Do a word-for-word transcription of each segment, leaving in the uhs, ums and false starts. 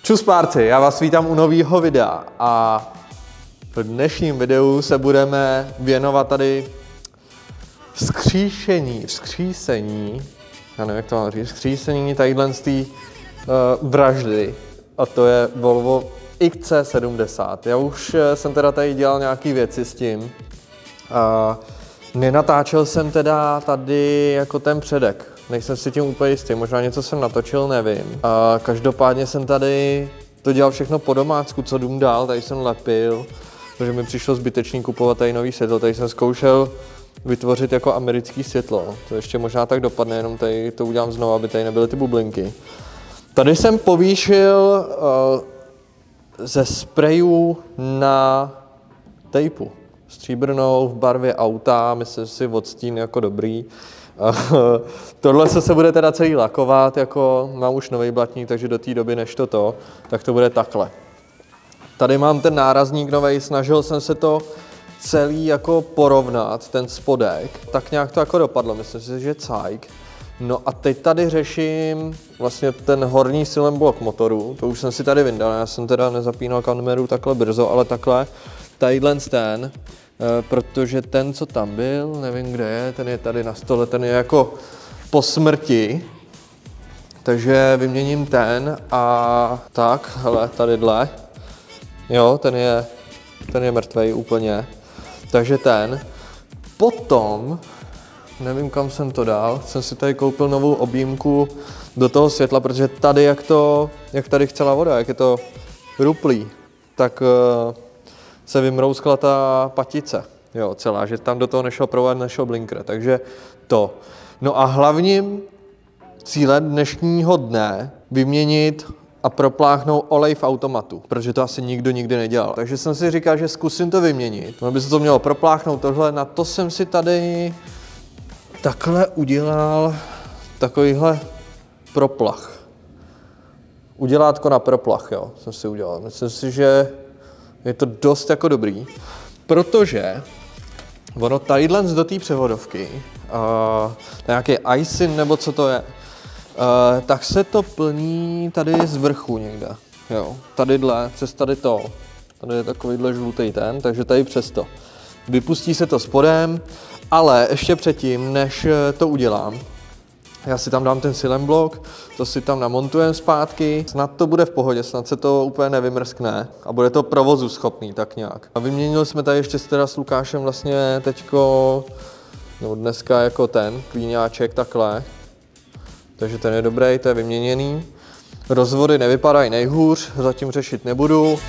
Čus párci, já vás vítám u nového videa a v dnešním videu se budeme věnovat tady vzkříšení, vzkřísení, já nevím, jak to mám říct, vzkřísení tadyhle z té uh, vraždy, a to je Volvo X C sedmdesát. Já už jsem teda tady dělal nějaké věci s tím. Uh, nenatáčel jsem teda tady jako ten předek. Nejsem si tím úplně jistý, možná něco jsem natočil, nevím. Uh, každopádně jsem tady to dělal všechno po domácku, co dům dál, tady jsem lepil, protože mi přišlo zbytečný kupovat tady nový světlo. Tady jsem zkoušel vytvořit jako americký světlo. To ještě možná tak dopadne, jenom tady to udělám znovu, aby tady nebyly ty bublinky. Tady jsem povýšil uh, ze sprejů na tejpu. Stříbrnou v barvě auta, myslím si odstín jako dobrý. Tohle se bude teda celý lakovat, jako mám už nový blatník, takže do té doby než to to, tak to bude takhle. Tady mám ten nárazník novej, snažil jsem se to celý jako porovnat, ten spodek, tak nějak to jako dopadlo, myslím si, že cajk. No a teď tady řeším vlastně ten horní silem blok motoru, to už jsem si tady vyndal, já jsem teda nezapínal kameru takhle brzo, ale takhle, tadyhle ten, protože ten, co tam byl, nevím kde je, ten je tady na stole, ten je jako po smrti, takže vyměním ten a tak, hele, tadyhle, jo, ten je, ten je mrtvej úplně, takže ten, potom, nevím kam jsem to dal, jsem si tady koupil novou objímku do toho světla, protože tady, jak to, jak tady chcela voda, jak je to ruplý, tak se vymrouskla ta patice, jo, celá, že tam do toho nešel provod, nešel blinker, takže to. No a hlavním cílem dnešního dne vyměnit a propláchnout olej v automatu, protože to asi nikdo nikdy nedělal. Takže jsem si říkal, že zkusím to vyměnit, no, aby se to mělo propláchnout tohle, na to jsem si tady takhle udělal takovýhle proplach. Udělátko na proplach, jo, jsem si udělal. Myslím si, že je to dost jako dobrý, protože ono tadyhle do té převodovky, uh, nějaký iSyn nebo co to je, uh, tak se to plní tady z vrchu někde, jo, tadyhle, přes tady to, tady je takovýhle žlutý ten, takže tady přes to. Vypustí se to spodem, ale ještě předtím, než to udělám, já si tam dám ten silem blok, to si tam namontujem zpátky, snad to bude v pohodě, snad se to úplně nevymrskne a bude to provozu schopný tak nějak. A vyměnili jsme tady ještě teda s Lukášem vlastně teďko, no dneska jako ten klíňáček takhle, takže ten je dobrý, to je vyměněný. Rozvody nevypadají nejhůř, zatím řešit nebudu.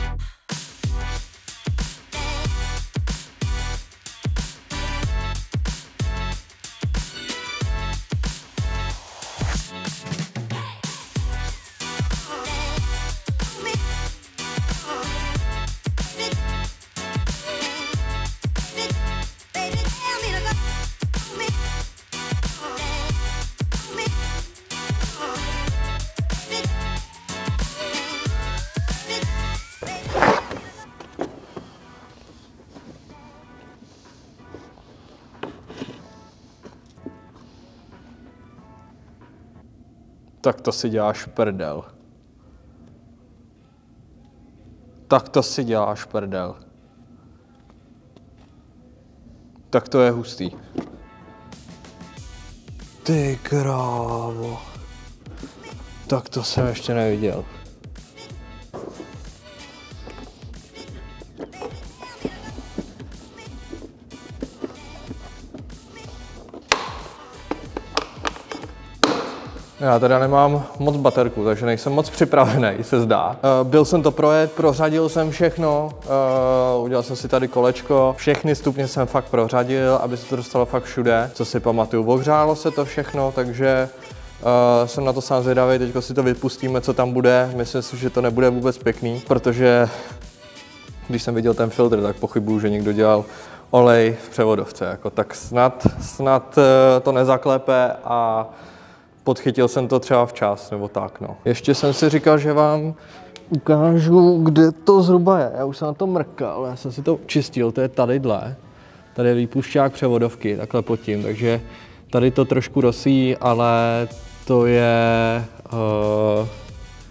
Tak to si děláš prdel. Tak to si děláš prdel. Tak to je hustý. Ty krávo. Tak to jsem ještě neviděl. Já teda nemám moc baterku, takže nejsem moc připravený, se zdá. Uh, byl jsem to projet, prořadil jsem všechno, uh, udělal jsem si tady kolečko, všechny stupně jsem fakt prořadil, aby se to dostalo fakt všude, co si pamatuju. Ohřálo se to všechno, takže uh, jsem na to sám zvědavý, teďko si to vypustíme, co tam bude. Myslím si, že to nebude vůbec pěkný, protože když jsem viděl ten filtr, tak pochybuju, že někdo dělal olej v převodovce, jako, tak snad, snad uh, to nezaklepe a podchytil jsem to třeba včas, nebo tak, no. Ještě jsem si říkal, že vám ukážu, kde to zhruba je. Já už jsem na to mrkal, já jsem si to čistil, to je tadyhle. Tady je výpušťák převodovky, takhle pod tím, takže tady to trošku rosí, ale to je, uh,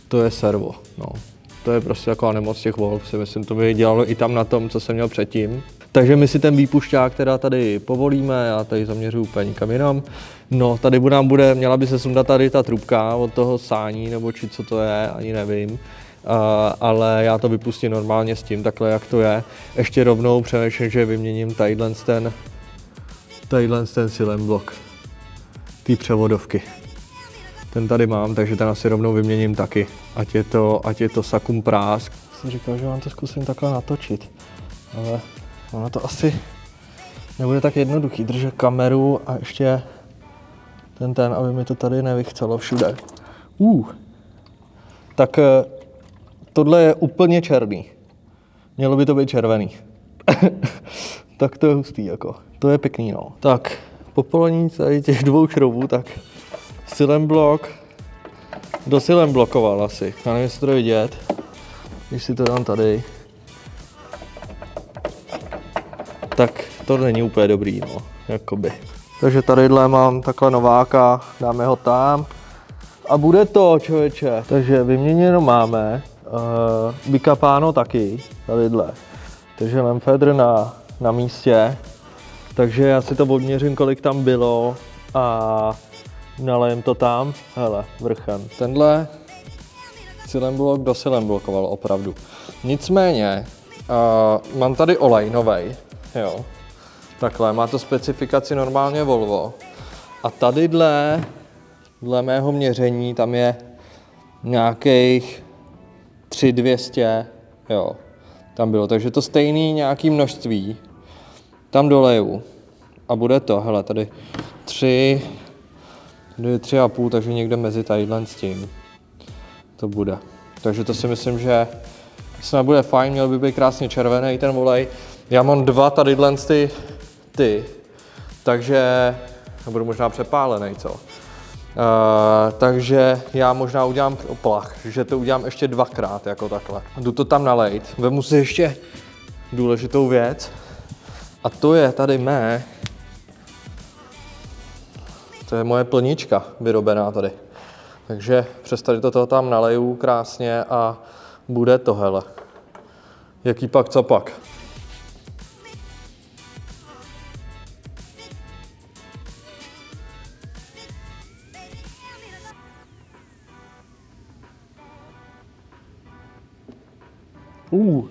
to je servo, no. To je prostě taková nemoc těch volv, si myslím, to by dělalo i tam na tom, co jsem měl předtím. Takže my si ten výpušťák teda tady povolíme, já tady zaměřuji úplně nikam jinam. No, tady nám bude, měla by se sundat tady ta trubka od toho sání, nebo či co to je, ani nevím. Uh, ale já to vypustím normálně s tím, takhle jak to je. Ještě rovnou přemýšlím, že vyměním tadyhle ten, tadyhle ten silent block, ty převodovky. Ten tady mám, takže ten asi rovnou vyměním taky, ať je to, ať je to sakum prásk. Jsem říkal, že vám to zkusím takhle natočit, ale ono to asi nebude tak jednoduchý, držet kameru a ještě ten ten, aby mi to tady nevychcelo všude. Uh. Tak tohle je úplně černý. Mělo by to být červený. Tak to je hustý jako. To je pěkný, no. Tak, po polení tady těch dvou šroubů, tak silent block do silent blokoval asi. Já nevím, jestli to jde vidět, když si to dám tady. Tak to není úplně dobrý, no, jakoby. Takže tadyhle mám takhle nováka, dáme ho tam a bude to, člověče. Takže vyměněno máme, uh, vykapáno taky, tadyhle. Takže lemfedr na, na místě, takže já si to odměřím, kolik tam bylo a nalejem to tam, hele, vrchem. Tenhle silent block do silent blokoval opravdu. Nicméně, uh, mám tady olej novej, jo. Takhle, má to specifikaci normálně Volvo. A tady dle, dle mého měření tam je nějakých tři dvě stě, jo, tam bylo. Takže to stejný nějaký množství tam doleju. A bude to, hele, tady tři, tady tři a půl, takže někde mezi tadyhle s tím to bude. Takže to si myslím, že snad bude fajn, měl by být krásně červený ten olej. Já mám dva tadyhle ty, ty, takže budu možná přepálený, co? Uh, takže já možná udělám plach, že to udělám ještě dvakrát, jako takhle. Jdu to tam nalejt, vemu si ještě důležitou věc a to je tady mé, to je moje plnička vyrobená tady. Takže přes tady toto tam naleju krásně a bude to, hele. Jaký pak, co pak? Uh.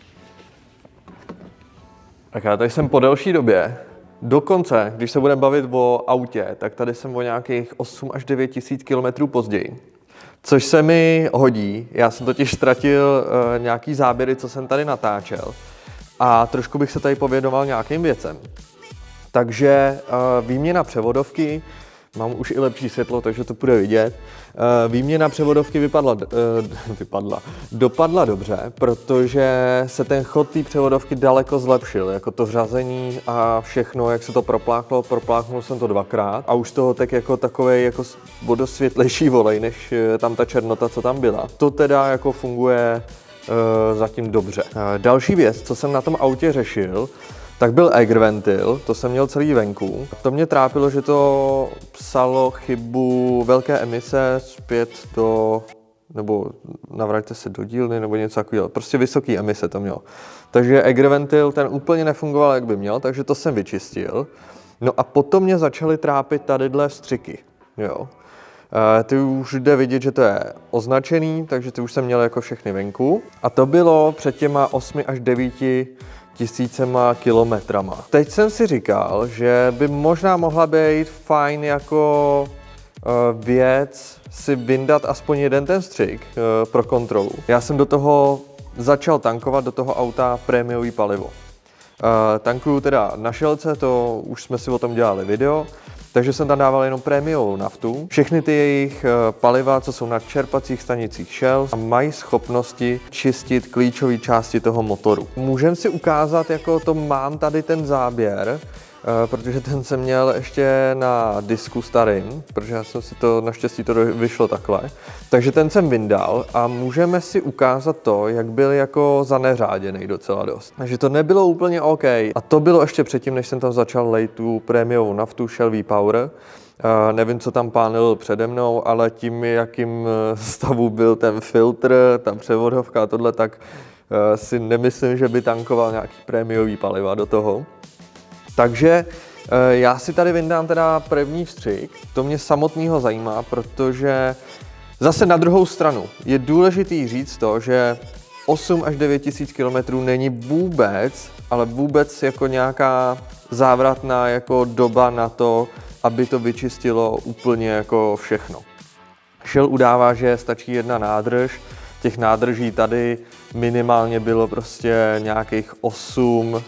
Tak já tady jsem po delší době. Dokonce, když se budeme bavit o autě, tak tady jsem o nějakých osm až devět tisíc kilometrů později. Což se mi hodí. Já jsem totiž ztratil uh, nějaký záběry, co jsem tady natáčel. A trošku bych se tady povědomal nějakým věcem. Takže uh, výměna převodovky, mám už i lepší světlo, takže to bude vidět. Uh, výměna převodovky vypadla, uh, vypadla, dopadla dobře, protože se ten chod té převodovky daleko zlepšil, jako to řazení a všechno, jak se to propláchlo, propláchnul jsem to dvakrát a už z toho tak jako takovej jako vodosvětlejší volej, než tam ta černota, co tam byla. To teda jako funguje uh, zatím dobře. Uh, další věc, co jsem na tom autě řešil, tak byl air ventil, to jsem měl celý venku. To mě trápilo, že to psalo chybu velké emise zpět do, nebo navraťte se do dílny, nebo něco takového. Prostě vysoký emise to mělo. Takže air ventil ten úplně nefungoval, jak by měl, takže to jsem vyčistil. No a potom mě začaly trápit tadyhle vstřiky, jo. E, ty už jde vidět, že to je označený, takže ty už jsem měl jako všechny venku. A to bylo před těma osmi až devíti tisícema kilometrama. Teď jsem si říkal, že by možná mohla být fajn jako uh, věc si vyndat aspoň jeden ten střik uh, pro kontrolu. Já jsem do toho začal tankovat do toho auta prémiový palivo. Uh, tankuju teda na Shellce, to už jsme si o tom dělali video, takže jsem tam dával jenom prémiovou naftu. Všechny ty jejich paliva, co jsou na čerpacích stanicích Shell, mají schopnosti čistit klíčové části toho motoru. Můžeme si ukázat, jako to mám tady ten záběr, protože ten jsem měl ještě na disku starým, protože já jsem si to, naštěstí to vyšlo takhle. Takže ten jsem vyndal a můžeme si ukázat to, jak byl jako zaneřáděný docela dost. Takže to nebylo úplně OK. A to bylo ještě předtím, než jsem tam začal lejt tu prémiovou naftu Shell V-Power. Uh, nevím, co tam pán lil přede mnou, ale tím, jakým stavu byl ten filtr, ta převodovka a tohle, tak uh, si nemyslím, že by tankoval nějaký prémiový paliva do toho. Takže uh, já si tady vyndám teda první vstřik. To mě samotného zajímá, protože zase na druhou stranu je důležitý říct to, že osm až devět tisíc kilometrů není vůbec, ale vůbec jako nějaká závratná jako doba na to, aby to vyčistilo úplně jako všechno. Shell udává, že stačí jedna nádrž, těch nádrží tady minimálně bylo prostě nějakých osm,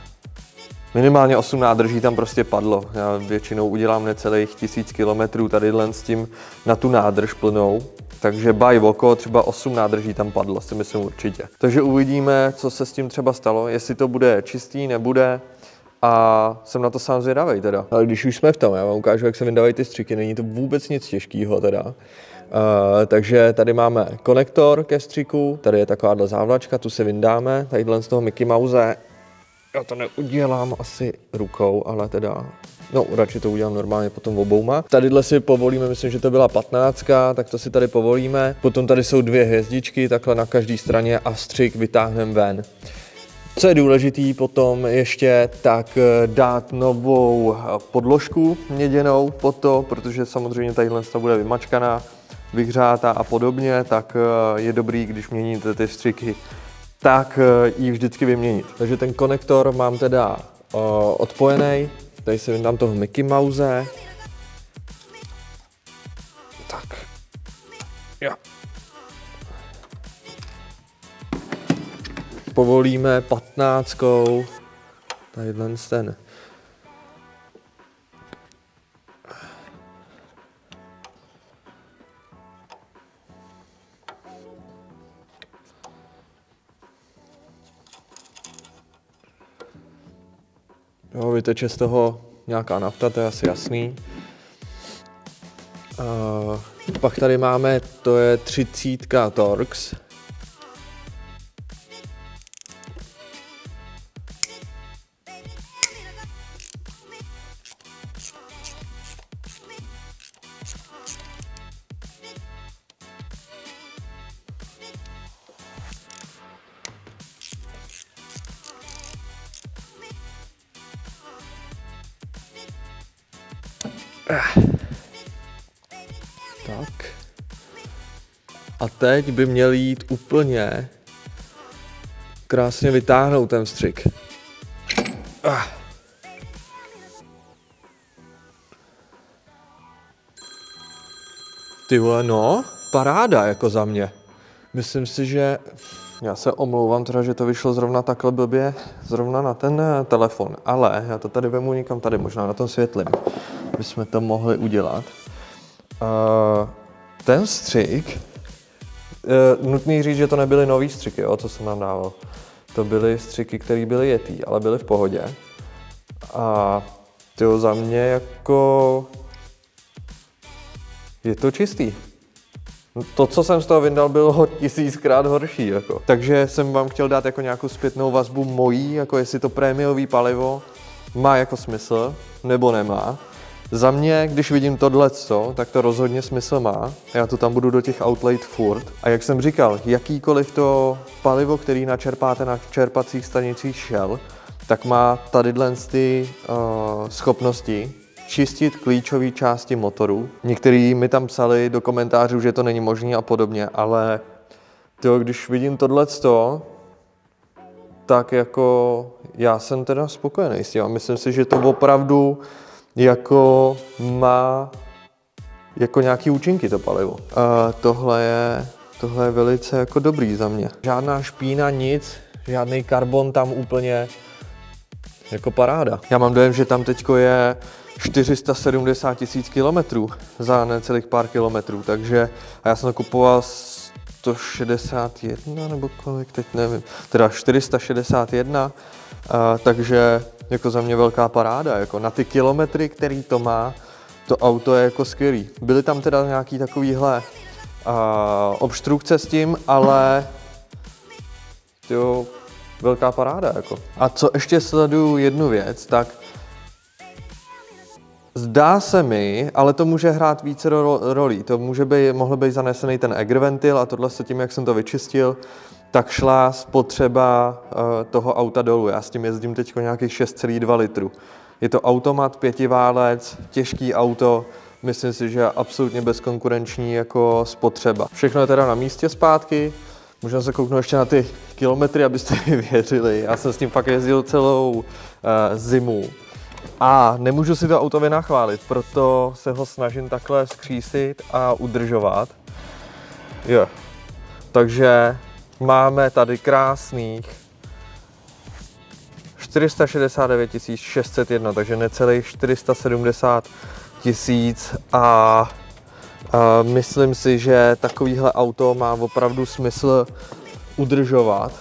minimálně osm nádrží tam prostě padlo. Já většinou udělám necelých tisíc kilometrů tadyhle s tím na tu nádrž plnou. Takže by oko třeba osm nádrží tam padlo, si myslím určitě. Takže uvidíme, co se s tím třeba stalo, jestli to bude čistý, nebude. A jsem na to sám zvědavej teda. Ale když už jsme v tom, já vám ukážu, jak se vyndávají ty střiky, není to vůbec nic těžkého teda. Uh, takže tady máme konektor ke střiku, tady je takováhle závlačka, tu si vyndáme, tadyhle z toho Mickey Mouse. Já to neudělám asi rukou, ale teda, no radši to udělám normálně potom obouma. Tadyhle si povolíme, myslím, že to byla patnáctka, tak to si tady povolíme. Potom tady jsou dvě hvězdičky, takhle na každé straně a střik vytáhneme ven. Co je důležitý potom ještě, tak dát novou podložku měděnou pod to, protože samozřejmě tadyhle bude vymačkaná, vyhřátá a podobně, tak je dobrý, když měníte ty vstřiky, tak ji vždycky vyměnit. Takže ten konektor mám teda uh, odpojený, tady si vyndám toho Mickey Mouse. Tak. Jo. Povolíme patnáctkou, tadyhle ten. Jo, vyteče z toho nějaká nafta, to je asi jasný. Uh, pak tady máme, to je třicítka Torx. Tak. A teď by měl jít úplně krásně vytáhnout ten vstřik. Ty vole, no, paráda jako za mě. Myslím si, že já se omlouvám teda, že to vyšlo zrovna takhle blbě, zrovna na ten telefon, ale já to tady vemu někam tady, možná na tom světlím, bychom to mohli udělat. Uh, ten střik, uh, nutný říct, že to nebyly nový střiky, jo, co jsem nám dával. To byly střiky, které byly jetý, ale byly v pohodě. A tyjo, za mě jako je to čistý. To, co jsem z toho vyndal, bylo tisíckrát horší. Jako. Takže jsem vám chtěl dát jako nějakou zpětnou vazbu mojí, jako jestli to prémiový palivo má jako smysl, nebo nemá. Za mě, když vidím tohleto, tak to rozhodně smysl má. Já to tam budu do těch outlet furt. A jak jsem říkal, jakýkoliv to palivo, který načerpáte na čerpacích stanicích Shell, tak má tadyhle ty uh, schopnosti čistit klíčové části motoru. Někteří mi tam psali do komentářů, že to není možné a podobně, ale tyjo, když vidím tohleto, tak jako já jsem teda spokojený s tím a myslím si, že to opravdu jako má jako nějaký účinky to palivo. A tohle je, tohle je velice jako dobrý za mě. Žádná špína, nic, žádný karbon tam úplně jako paráda. Já mám dojem, že tam teďko je čtyři sta sedmdesát tisíc kilometrů za necelých pár kilometrů, takže a já jsem to kupoval sto šedesát jedna nebo kolik, teď nevím, teda čtyři sta šedesát jedna, a, takže jako za mě velká paráda, jako na ty kilometry, který to má, to auto je jako skvělý. Byly tam teda nějaký takovýhle uh, obstrukce s tím, ale jo, velká paráda jako. A co ještě sleduju jednu věc, tak zdá se mi, ale to může hrát více ro rolí. To může být, mohl být zanesený ten Eger-ventil a tohle se tím, jak jsem to vyčistil, tak šla spotřeba uh, toho auta dolů. Já s tím jezdím teď nějakých šest celá dva litru. Je to automat, pětiválec, těžký auto, myslím si, že je absolutně bezkonkurenční jako spotřeba. Všechno je teda na místě zpátky, můžeme se kouknout ještě na ty kilometry, abyste mi věřili. Já jsem s tím fakt jezdil celou uh, zimu. A nemůžu si to auto vynachválit, proto se ho snažím takhle skřísit a udržovat. Jo. Takže máme tady krásných čtyři sta šedesát devět tisíc šest set jedna, takže necelých čtyři sta sedmdesát tisíc a, a myslím si, že takovýhle auto má opravdu smysl udržovat.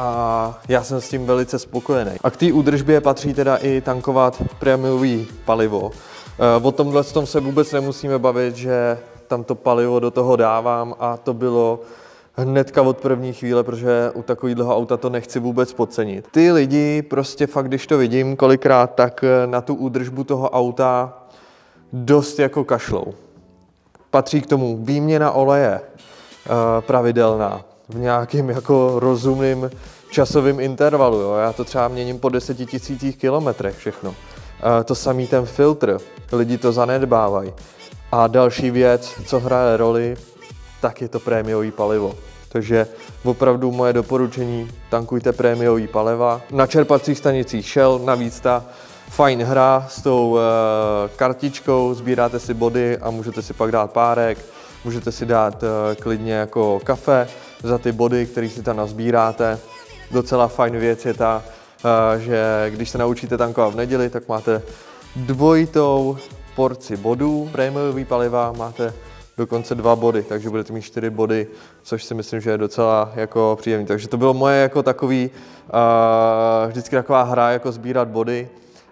A já jsem s tím velice spokojený. A k té údržbě patří teda i tankovat prémiový palivo. O tomhle tom se vůbec nemusíme bavit, že tam to palivo do toho dávám a to bylo hnedka od první chvíle, protože u takového auta to nechci vůbec podcenit. Ty lidi prostě fakt, když to vidím kolikrát, tak na tu údržbu toho auta dost jako kašlou. Patří k tomu výměna oleje pravidelná, v nějakým jako rozumným časovým intervalu. Jo. Já to třeba měním po deseti tisících kilometrech všechno. E, to samý ten filtr, lidi to zanedbávají. A další věc, co hraje roli, tak je to prémiový palivo. Takže opravdu moje doporučení, tankujte prémiový paliva. Na čerpacích stanicích Shell, navíc ta fajn hra s tou e, kartičkou, sbíráte si body a můžete si pak dát párek. Můžete si dát e, klidně jako kafe za ty body, které si tam nazbíráte. Docela fajn věc je ta, e, že když se naučíte tankovat v neděli, tak máte dvojitou porci bodů. Prémiový paliva máte dokonce dva body, takže budete mít čtyři body, což si myslím, že je docela jako příjemný. Takže to bylo moje jako takový, e, vždycky taková hra, jako sbírat body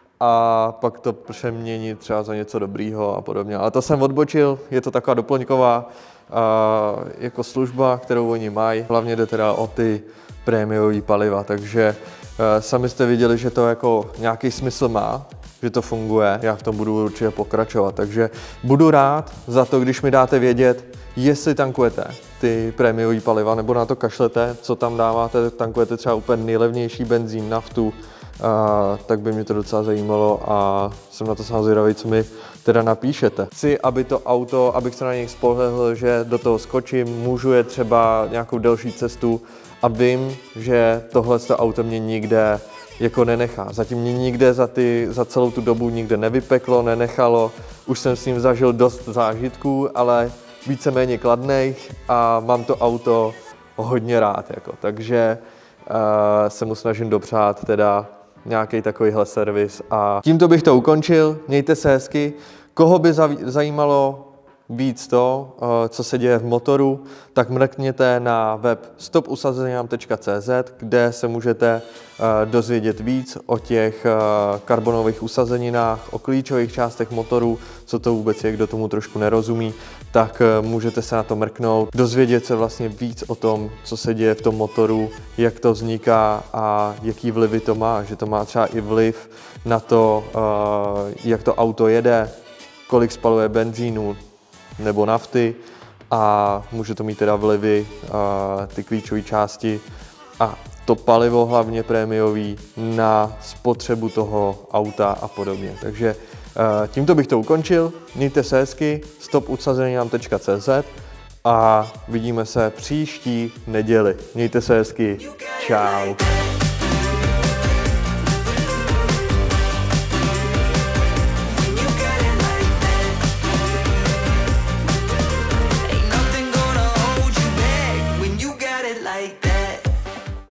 a pak to přeměnit třeba za něco dobrýho a podobně. Ale to jsem odbočil, je to taková doplňková uh, jako služba, kterou oni mají. Hlavně jde teda o ty prémiový paliva, takže uh, sami jste viděli, že to jako nějaký smysl má, že to funguje. Já v tom budu určitě pokračovat, takže budu rád za to, když mi dáte vědět, jestli tankujete ty prémiový paliva, nebo na to kašlete, co tam dáváte, tankujete třeba úplně nejlevnější benzín, naftu, Uh, tak by mě to docela zajímalo a jsem na to samozřejmě zvědavý, co mi teda napíšete. Chci, aby to auto, abych se na něj spolehl, že do toho skočím, můžu je třeba nějakou delší cestu a vím, že tohle auto mě nikde jako nenechá. Zatím mě nikde za, ty, za celou tu dobu nikde nevypeklo, nenechalo. Už jsem s ním zažil dost zážitků, ale víceméně kladných a mám to auto hodně rád. Jako. Takže uh, se mu snažím dopřát teda nějaký takovýhle servis a tímto bych to ukončil. Mějte se hezky. Koho by zajímalo víc to, co se děje v motoru, tak mrkněte na web stop usazeninám tečka cé zet, kde se můžete dozvědět víc o těch karbonových usazeninách, o klíčových částech motoru, co to vůbec je, kdo tomu trošku nerozumí, tak můžete se na to mrknout, dozvědět se vlastně víc o tom, co se děje v tom motoru, jak to vzniká a jaký vlivy to má, že to má třeba i vliv na to, jak to auto jede, kolik spaluje benzínu nebo nafty a může to mít teda vlivy, ty klíčové části a to palivo hlavně prémiový na spotřebu toho auta a podobně. Takže tímto bych to ukončil. Mějte se hezky, stop usazeninám tečka cé zet a vidíme se příští neděli. Mějte se hezky. Čau.